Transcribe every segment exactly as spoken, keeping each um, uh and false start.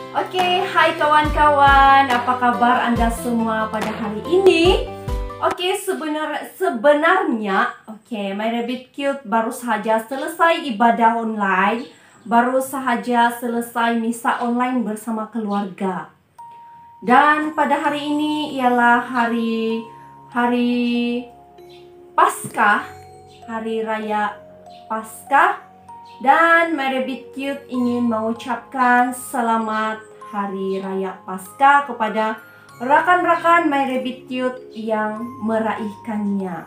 Oke, hai kawan-kawan, apa kabar Anda semua pada hari ini? Oke, sebenar, sebenarnya, oke, My Rabbit Cute baru saja selesai ibadah online, baru saja selesai misa online bersama keluarga. Dan pada hari ini ialah hari hari Paskah, hari raya Paskah. Dan My Rabbit Cute ingin mengucapkan selamat Hari Raya Paskah kepada rekan-rekan My Rabbit Cute yang meraihkannya.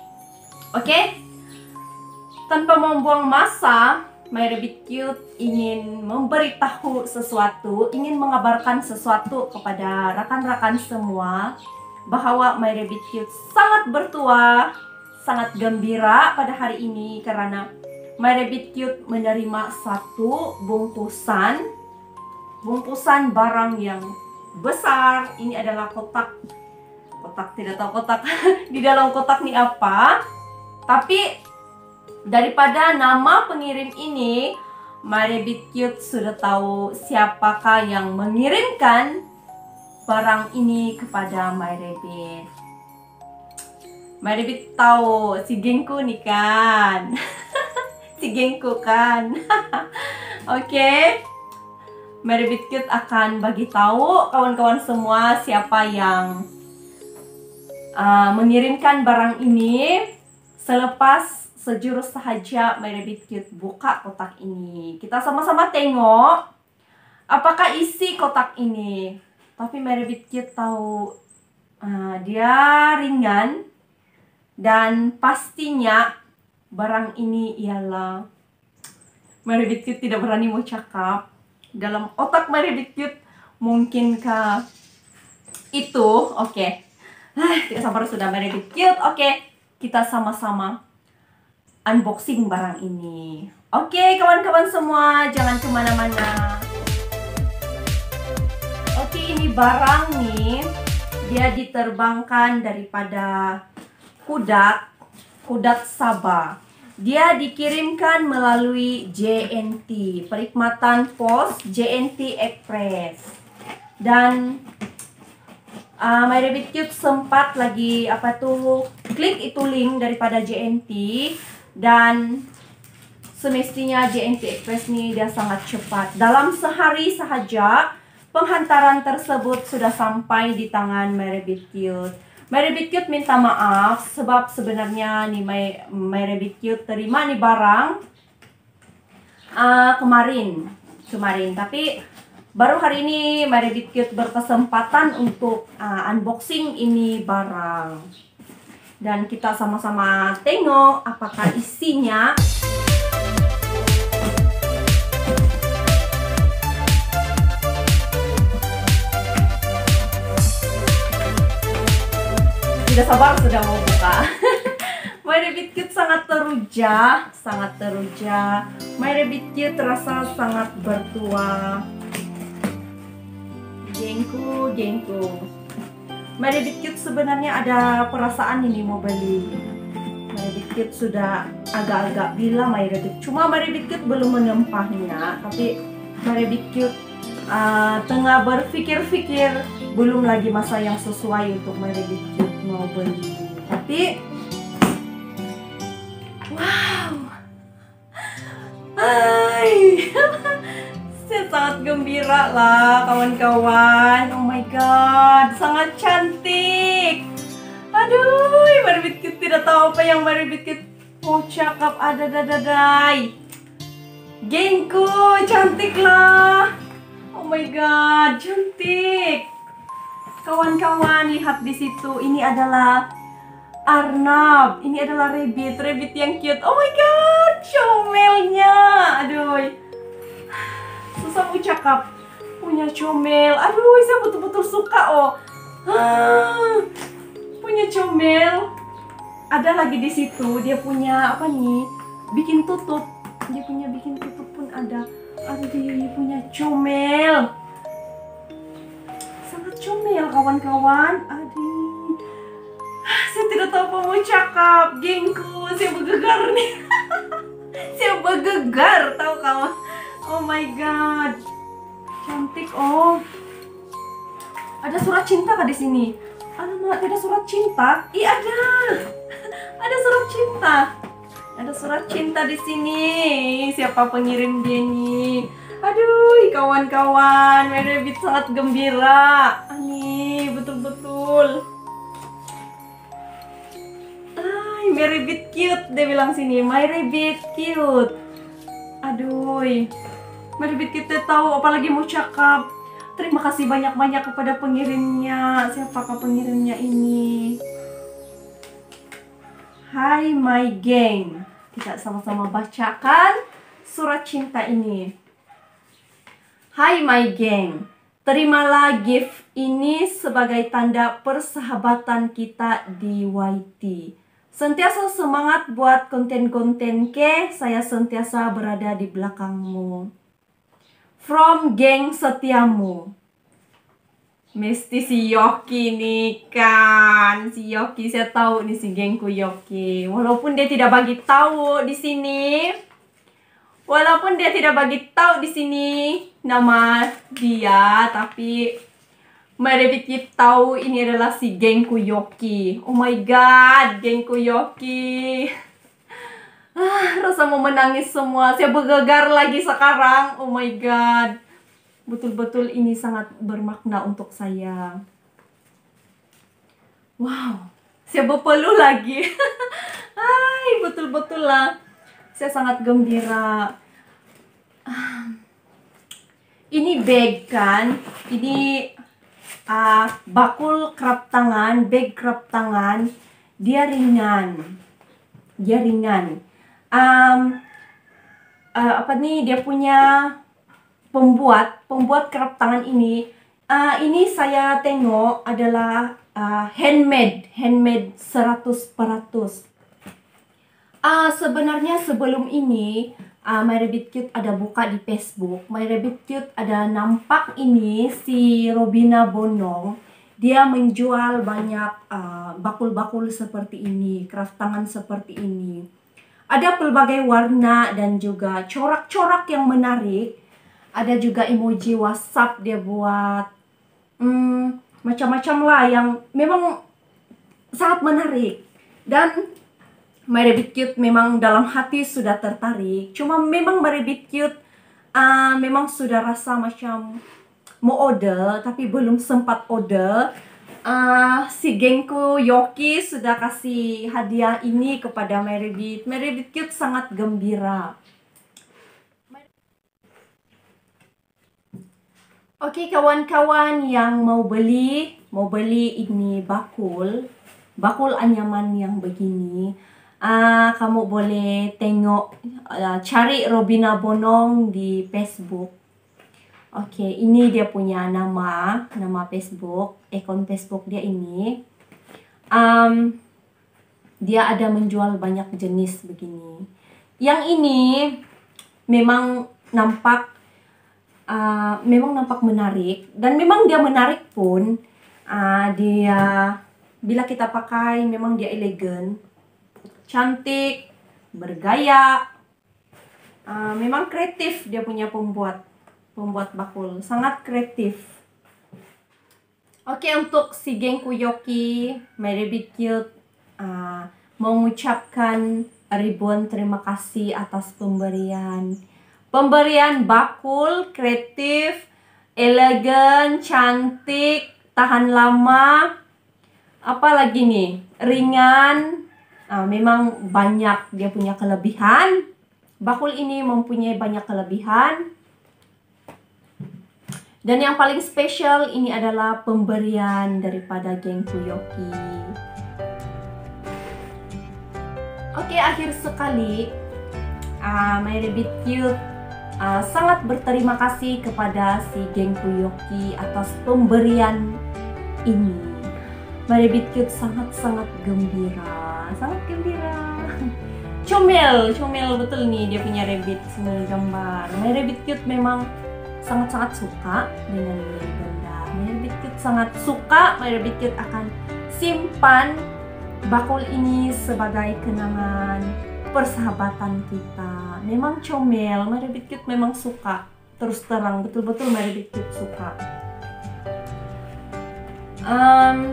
Oke, tanpa membuang masa, My Rabbit Cute ingin memberitahu sesuatu, ingin mengabarkan sesuatu kepada rekan-rekan semua bahwa My Rabbit Cute sangat bertuah, sangat gembira pada hari ini karena My Rabbit Cute menerima satu bungkusan bungkusan barang yang besar. Ini adalah kotak kotak tidak tahu kotak di dalam kotak ini apa, tapi daripada nama pengirim ini, My Rabbit Cute sudah tahu siapakah yang mengirimkan barang ini kepada My Rabbit. My Rabbit tahu si gengku nih kan. Si gengku kan. Oke, okay. My Rabbit Cute akan bagi tahu kawan-kawan semua siapa yang uh, mengirimkan barang ini selepas sejurus sahaja My Rabbit Cute buka kotak ini. Kita sama-sama tengok apakah isi kotak ini. Tapi My Rabbit Cute tahu uh, dia ringan dan pastinya barang ini ialah, My Rabbit Cute tidak berani mau cakap. Dalam otak My Rabbit Cute, mungkinkah itu? Oke, okay. Tidak sabar sudah My Rabbit Cute. Oke, okay. Kita sama-sama unboxing barang ini. Oke, okay, kawan-kawan semua, jangan kemana-mana. Oke, okay, ini barang nih, dia diterbangkan daripada Kudat Kudat Sabah. Dia dikirimkan melalui J N T, Perkhidmatan Pos J N T Express. Dan uh, My Rabbit Cute sempat lagi apa tuh klik itu link daripada J N T, dan semestinya J N T Express ini dia sangat cepat. Dalam sehari sahaja penghantaran tersebut sudah sampai di tangan My Rabbit Cute. My Rabbit Cute minta maaf sebab sebenarnya nih My, My Rabbit Cute terima nih barang uh, kemarin kemarin tapi baru hari ini My Rabbit Cute berkesempatan untuk uh, unboxing ini barang, dan kita sama-sama tengok apakah isinya. Tidak sabar sudah mau buka. My Rabbit Cute sangat teruja, sangat teruja. My Rabbit Cute terasa sangat bertuah. Gengku, gengku. My Rabbit Cute sebenarnya ada perasaan ini mau beli. My Rabbit Cute sudah agak-agak bilang My Rabbit, cuma My Rabbit Cute belum menempahnya. Tapi My Rabbit Cute uh, tengah berpikir-pikir, belum lagi masa yang sesuai untuk My Rabbit Cute mau beli. Tapi wow, hai, saya sangat gembira lah kawan-kawan. Oh my god, sangat cantik. Aduh, My Rabbit Cute tidak tahu apa yang My Rabbit Cute mau cakap. Ada dadadai, gengku, cantik lah. Oh my god, cantik. Kawan-kawan, lihat di situ. Ini adalah Arnab. Ini adalah rabbit, rabbit yang cute. Oh my god, comelnya. Aduh, susah mau cakap. Punya comel. Aduh, saya betul-betul suka oh. Ah, punya comel. Ada lagi di situ. Dia punya apa nih? Bikin tutup. Dia punya bikin tutup pun ada. Aduh, dia punya comel. Comel kawan-kawan. Aduh, saya tidak tahu apa mau cakap. Gengku, saya bergegar nih. Saya bergegar, tahu kawan. Oh my god, cantik cantik. Oh, ada surat cinta kah di sini? Alamak, ada surat cinta? Ih, ada. Ada surat cinta. Ada surat cinta di sini. Siapa pengirim dia nih? Aduh, kawan-kawan, My Rabbit sangat gembira. Ani, betul-betul. Ay, My Rabbit cute, dia bilang sini. My Rabbit cute. Aduh, My Rabbit kita tahu apalagi mau cakap. Terima kasih banyak-banyak kepada pengirimnya. Siapakah pengirimnya ini? Hai my gang. Kita sama-sama bacakan surat cinta ini. Hai my gang, terimalah gift ini sebagai tanda persahabatan kita di Y T. Sentiasa semangat buat konten-konten ke, saya sentiasa berada di belakangmu. From geng setiamu. Mesti si Yoki nih kan. Si Yoki, saya tahu nih si gengku Yoki. Walaupun dia tidak bagi tahu di sini. Walaupun dia tidak bagi tahu di sini nama dia, tapi My Rabbit tahu ini adalah si gengku Yoki. Oh my god, gengku Yoki. Ah, rasa mau menangis semua. Saya bergegar lagi sekarang. Oh my god. Betul-betul ini sangat bermakna untuk saya. Wow, saya berpeluh lagi. Hai, betul-betul lah. Saya sangat gembira. Ini bag kan, ini uh, bakul kerap tangan, bag kerap tangan. Dia ringan, dia ringan. Um, uh, apa nih? Dia punya pembuat, pembuat kerap tangan ini. Uh, ini saya tengok adalah uh, handmade, handmade seratus peratus. Uh, sebenarnya sebelum ini uh, My Rabbit Cute ada buka di Facebook. My Rabbit Cute ada nampak ini si Robina Bonong. Dia menjual banyak bakul-bakul uh, seperti ini, craft tangan seperti ini. Ada pelbagai warna dan juga corak-corak yang menarik. Ada juga emoji WhatsApp dia buat. Hmm, macam-macam lah yang memang sangat menarik. Dan My Rabbit Cute memang dalam hati sudah tertarik. Cuma memang My Rabbit Cute uh, memang sudah rasa macam mau order, tapi belum sempat order. Uh, si gengku Yoki sudah kasih hadiah ini kepada My Rabbit. My Rabbit Cute sangat gembira. Oke, okay, kawan-kawan yang mau beli, mau beli ini bakul, bakul anyaman yang begini. Uh, kamu boleh tengok, uh, cari Robina Bonong di Facebook. Oke, okay, ini dia punya nama, nama Facebook, akun Facebook dia ini. Um, dia ada menjual banyak jenis begini. Yang ini memang nampak, uh, memang nampak menarik dan memang dia menarik pun. Uh, dia bila kita pakai memang dia elegan. Cantik, bergaya, uh, memang kreatif dia punya pembuat pembuat bakul, sangat kreatif. Oke, untuk si gengku Yoki, My Rabbit Cute uh, mengucapkan ribuan terima kasih atas pemberian pemberian bakul kreatif, elegan, cantik, tahan lama, apalagi nih, ringan. Uh, memang banyak dia punya kelebihan. Bakul ini mempunyai banyak kelebihan. Dan yang paling spesial ini adalah pemberian daripada gengku Yoki. Oke, akhir sekali uh, My Rabbit Cute uh, sangat berterima kasih kepada si gengku Yoki atas pemberian ini. My Rabbit Cute sangat-sangat gembira, sangat gembira. Comel, comel betul nih dia punya rabbit sini gambar. My Rabbit Cute memang sangat-sangat suka dengan ini benda. My Rabbit Cute sangat suka. My Rabbit Cute akan simpan bakul ini sebagai kenangan persahabatan kita. Memang comel. My Rabbit Cute memang suka terus terang, betul-betul My Rabbit Cute suka. um,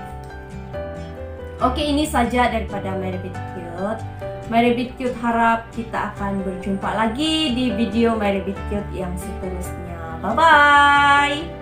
Oke, ini saja daripada My Rabbit Cute. My Rabbit Cute harap kita akan berjumpa lagi di video My Rabbit Cute yang seterusnya. Bye-bye!